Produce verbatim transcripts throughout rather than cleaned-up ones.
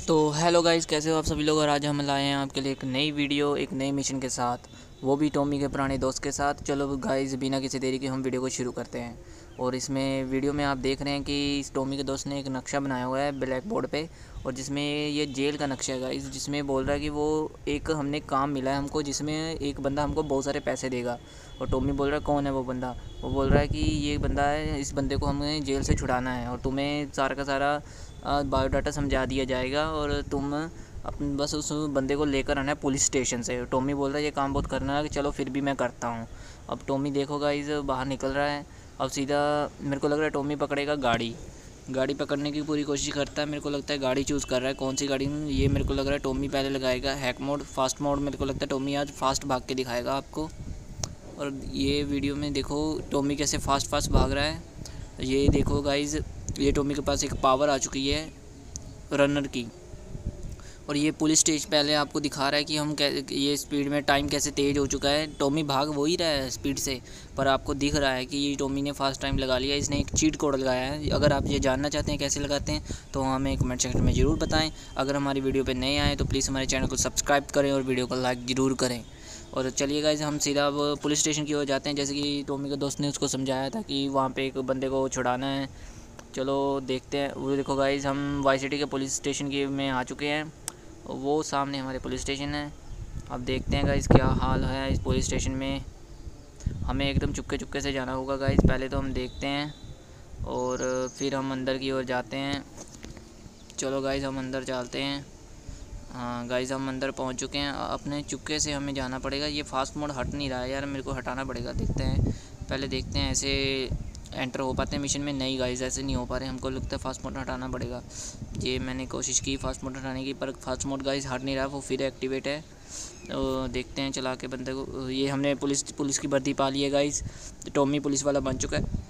तो hello guys, कैसे हो आप सभी लोग। और आज हम लाए हैं आपके लिए एक नई वीडियो एक नए मिशन के साथ, वो भी टॉमी के पुराने दोस्त के साथ। चलो गाइस, बिना किसी देरी के हम वीडियो को शुरू करते हैं। और इसमें वीडियो में आप देख रहे हैं कि इस टॉमी के दोस्त ने एक नक्शा बनाया हुआ है ब्लैक बोर्ड पे, और जिसमें ये जेल का नक्शा है गाइस, जिसमें बोल रहा है कि वो एक हमने काम मिला है हमको, जिसमें एक बंदा हमको बहुत सारे पैसे देगा। और टॉमी बोल रहा है कौन है वो बंदा। वो बोल रहा है कि ये बंदा है, इस बंदे को हमें जेल से छुड़ाना है और तुम्हें सारा का सारा बायोडाटा समझा दिया जाएगा और तुम अपन बस उस बंदे को लेकर आना है पुलिस स्टेशन से। टॉमी बोल रहा है ये काम बहुत करना है कि चलो फिर भी मैं करता हूँ। अब टॉमी देखो गाइस बाहर निकल रहा है। अब सीधा मेरे को लग रहा है टॉमी पकड़ेगा गाड़ी गाड़ी पकड़ने की पूरी कोशिश करता है। मेरे को लगता है गाड़ी चूज़ कर रहा है, कौन सी गाड़ी। ये मेरे को लग रहा है टॉमी पहले लगाएगा हैक मोड, फास्ट मोड। मेरे को लगता है टॉमी आज फास्ट भाग के दिखाएगा आपको। और ये वीडियो में देखो टॉमी कैसे फास्ट फास्ट भाग रहा है। ये देखो गाइस, ये टॉमी के पास एक पावर आ चुकी है रनर की। और ये पुलिस स्टेज पहले आपको दिखा रहा है कि हम ये स्पीड में टाइम कैसे तेज़ हो चुका है। टॉमी भाग वो ही रहा है स्पीड से, पर आपको दिख रहा है कि ये टॉमी ने फास्ट टाइम लगा लिया। इसने एक चीट कोड लगाया है। अगर आप ये जानना चाहते हैं कैसे लगाते हैं तो हमें कमेंट सेक्शन में ज़रूर बताएं। अगर हमारी वीडियो पर नए आए तो प्लीज़ हमारे चैनल को सब्सक्राइब करें और वीडियो को लाइक ज़रूर करें। और चलिए गाइस, हम सीधा अब पुलिस स्टेशन की ओर जाते हैं, जैसे कि टॉमी के दोस्त ने उसको समझाया था कि वहाँ पे एक बंदे को छुड़ाना है। चलो देखते हैं। वो देखो गाइस, हम वाई सिटी के पुलिस स्टेशन की में आ चुके हैं। वो सामने हमारे पुलिस स्टेशन है। अब देखते हैं गाइस क्या हाल है इस पुलिस स्टेशन में। हमें एकदम चुपके चुपके से जाना होगा गाइस। पहले तो हम देखते हैं और फिर हम अंदर की ओर जाते हैं। चलो गाइस, हम अंदर चलते हैं। हाँ गाइस, हम अंदर पहुंच चुके हैं। अपने चुपके से हमें जाना पड़ेगा। ये फास्ट मोड हट नहीं रहा है यार, मेरे को हटाना पड़ेगा। देखते हैं, पहले देखते हैं ऐसे एंटर हो पाते हैं मिशन में। नहीं गाइस, ऐसे नहीं हो पा रहे। हमको लगता है फास्ट मोड हटाना पड़ेगा। ये मैंने कोशिश की फास्ट मोड हटाने की, पर फास्ट मोड गाइस हट नहीं रहा, वो फिर एक्टिवेट है। तो देखते हैं चला के बंदे को। ये हमने पुलिस पुलिस की वर्दी पा ली है गाइस। टॉमी पुलिस वाला बन चुका है।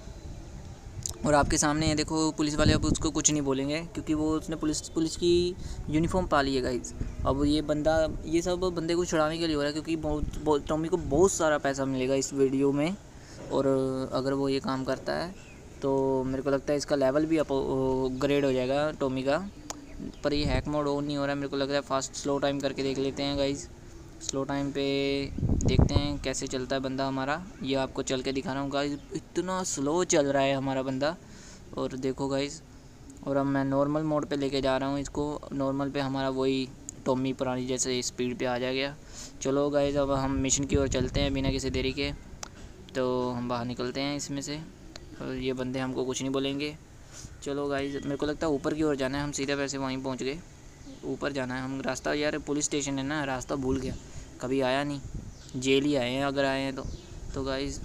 और आपके सामने है देखो, पुलिस वाले अब उसको कुछ नहीं बोलेंगे क्योंकि वो उसने पुलिस पुलिस की यूनिफॉर्म पा ली है गाइस। अब ये बंदा ये सब बंदे को छुड़ाने के लिए हो रहा है क्योंकि बहुत, बहुत टॉमी को बहुत सारा पैसा मिलेगा इस वीडियो में। और अगर वो ये काम करता है तो मेरे को लगता है इसका लेवल भी अप ग्रेड हो जाएगा टॉमी का। पर ये हैक मोड ऑन नहीं हो रहा है। मेरे को लग रहा है फास्ट स्लो टाइम करके देख लेते हैं गाइस। स्लो टाइम पे देखते हैं कैसे चलता है बंदा हमारा। ये आपको चल के दिखा रहा हूँ गाइस, इतना स्लो चल रहा है हमारा बंदा। और देखो गाइस, और अब मैं नॉर्मल मोड पे लेके जा रहा हूँ इसको। नॉर्मल पे हमारा वही टॉमी पुरानी जैसे स्पीड पे आ जाएगा। चलो गाइस, अब हम मिशन की ओर चलते हैं बिना किसी देरी के। तो हम बाहर निकलते हैं इसमें से और ये बंदे हमको कुछ नहीं बोलेंगे। चलो गाइस, मेरे को लगता है ऊपर की ओर जाना है। हम सीधे वैसे वहीं पहुँच गए, ऊपर जाना है हम। रास्ता यार पुलिस स्टेशन है ना, रास्ता भूल गया, कभी आया नहीं, जेल ही आए हैं अगर आए हैं तो। तो गाइस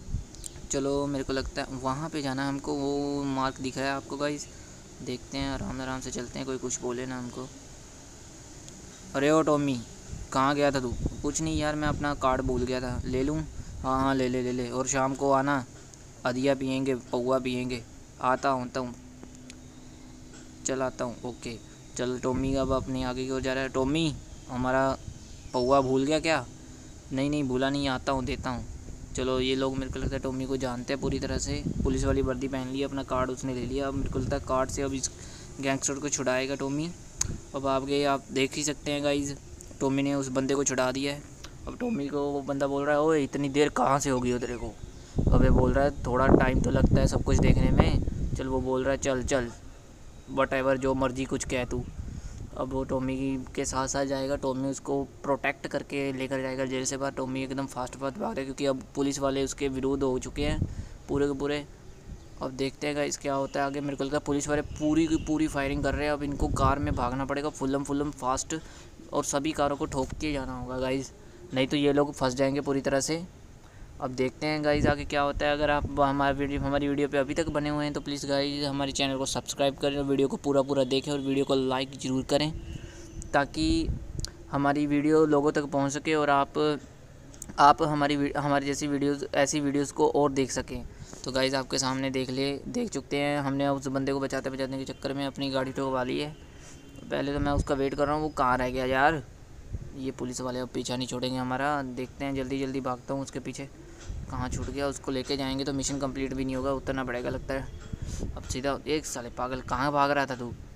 चलो, मेरे को लगता है वहाँ पे जाना है हमको। वो मार्क दिख रहा है आपको गाइस, देखते हैं। आराम आराम से चलते हैं, कोई कुछ बोले ना हमको। अरे ओ टॉमी, कहाँ गया था तू। कुछ नहीं यार, मैं अपना कार्ड भूल गया था, ले लूँ। हाँ हाँ ले ले ले ले। और शाम को आना, अदिया पियेंगे, पौवा पियेंगे। आता हूँ आता हूँ चल आता हूँ। ओके चल, टॉमी अब अपनी आगे की ओर जा रहा है। टॉमी, हमारा पौवा भूल गया क्या। नहीं नहीं भूला नहीं, आता हूँ देता हूँ। चलो, ये लोग मेरे को लगता है टॉमी को जानते हैं पूरी तरह से। पुलिस वाली वर्दी पहन ली, अपना कार्ड उसने ले लिया। अब मेरे को लगता है कार्ड से अब इस गैंगस्टर को छुड़ाएगा टॉमी। अब आप गए, आप देख ही सकते हैं गाइज, टॉमी ने उस बंदे को छुड़ा दिया है। अब टॉमी को वो बंदा बोल रहा है, ओए इतनी देर कहाँ से होगी तेरे को। अब ये बोल रहा है थोड़ा टाइम तो लगता है सब कुछ देखने में। चल, वो बोल रहा है चल चल वट एवर, जो मर्जी कुछ कह तू। अब वो टॉमी के साथ साथ जाएगा। टॉमी उसको प्रोटेक्ट करके लेकर जाएगा जेल से बाहर। टॉमी एकदम फास्ट फास्ट भाग रहा है क्योंकि अब पुलिस वाले उसके विरोध हो चुके हैं पूरे के पूरे। अब देखते हैं गाइस क्या होता है आगे। मेरे को लगता है पुलिस वाले पूरी की पूरी फायरिंग कर रहे हैं। अब इनको कार में भागना पड़ेगा फुल्लम फुल्लम फास्ट, और सभी कारों को ठोक के जाना होगा गाइस, नहीं तो ये लोग फंस जाएंगे पूरी तरह से। अब देखते हैं गाइस आगे क्या होता है। अगर आप हमारे वीडियो हमारी वीडियो पे अभी तक बने हुए हैं तो प्लीज़ गाइस हमारे चैनल को सब्सक्राइब करें और वीडियो को पूरा पूरा देखें और वीडियो को लाइक ज़रूर करें, ताकि हमारी वीडियो लोगों तक पहुंच सके और आप आप हमारी हमारी जैसी वीडियोस ऐसी वीडियोस को और देख सकें। तो गाइस आपके सामने देख ले देख चुकते हैं। हमने उस बंदे को बचाते बचाने के चक्कर में अपनी गाड़ी ठोकवा ली है। पहले तो मैं उसका वेट कर रहा हूँ, वो कहाँ रह गया यार। ये पुलिस वाले अब पीछा नहीं छोड़ेंगे हमारा। देखते हैं, जल्दी जल्दी भागता हूँ उसके पीछे। कहाँ छूट गया, उसको लेके जाएंगे तो मिशन कंप्लीट भी नहीं होगा, उतरना पड़ेगा लगता है। अब सीधा एक साले पागल, कहाँ भाग रहा था तू।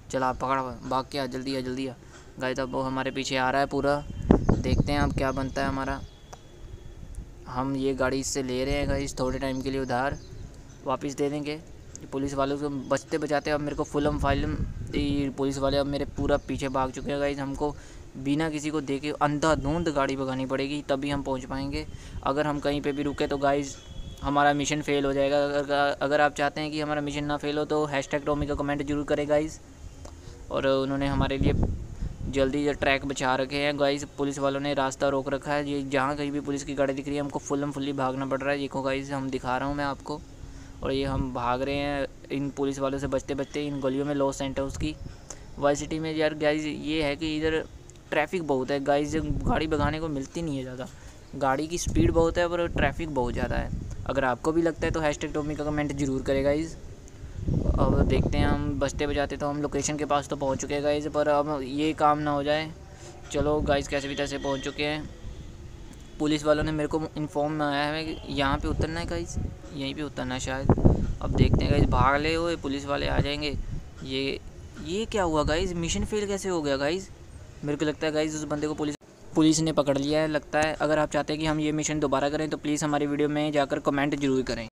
चला आप पकड़, भाग के आ, जल्दी आ जल्दी आ। गाइस अब वो हमारे पीछे आ रहा है पूरा, देखते हैं अब क्या बनता है हमारा। हम ये गाड़ी इससे ले रहे हैं गाइस थोड़े टाइम के लिए, उधार वापस दे देंगे। पुलिस वालों को बचते बचाते अब मेरे को फुलम फाइलम पुलिस वाले अब मेरे पूरा पीछे भाग चुके हैं गाइस। हमको बिना किसी को देखे अंधाधुंध गाड़ी भगानी पड़ेगी तभी हम पहुंच पाएंगे। अगर हम कहीं पे भी रुके तो गाइस हमारा मिशन फेल हो जाएगा। अगर अगर आप चाहते हैं कि हमारा मिशन ना फेल हो तो हैशटैग टॉमी का कमेंट जरूर करें गाइस। और उन्होंने हमारे लिए जल्दी जो ट्रैक बचा रखे हैं गाइस, पुलिस वालों ने रास्ता रोक रखा है। ये जहाँ कहीं भी पुलिस की गाड़ी दिख रही है हमको फुल्लम फुल्ली भागना पड़ रहा है। देखो गाइस हम दिखा रहा हूँ मैं आपको, और ये हम भाग रहे हैं इन पुलिस वालों से बचते बचते इन गलियों में। लॉस सेंटर्स की वाइस सिटी में यार गाइस ये है कि इधर ट्रैफिक बहुत है गाइस, गाड़ी भगाने को मिलती नहीं है ज़्यादा। गाड़ी की स्पीड बहुत है पर ट्रैफिक बहुत ज़्यादा है। अगर आपको भी लगता है तो हैशटैग टॉमी का कमेंट जरूर करें गाइस। अब देखते हैं हम बचते बचाते तो हम लोकेशन के पास तो पहुंच चुके हैं गाइस, पर अब ये काम ना हो जाए। चलो गाइस कैसे भी तैसे पहुंच चुके हैं। पुलिस वालों ने मेरे को इन्फॉर्म आया है कि यहाँ पे उतरना है गाइस, यहीं पे उतरना है शायद। अब देखते हैं गाइस, भाग ले हुए पुलिस वाले आ जाएंगे। ये ये क्या हुआ गाइस, मिशन फेल कैसे हो गया गाइस? मेरे को लगता है गाइस उस बंदे को पुलिस पुलिस ने पकड़ लिया है लगता है। अगर आप चाहते हैं कि हम ये मिशन दोबारा करें तो प्लीज़ हमारी वीडियो में जाकर कमेंट जरूर करें।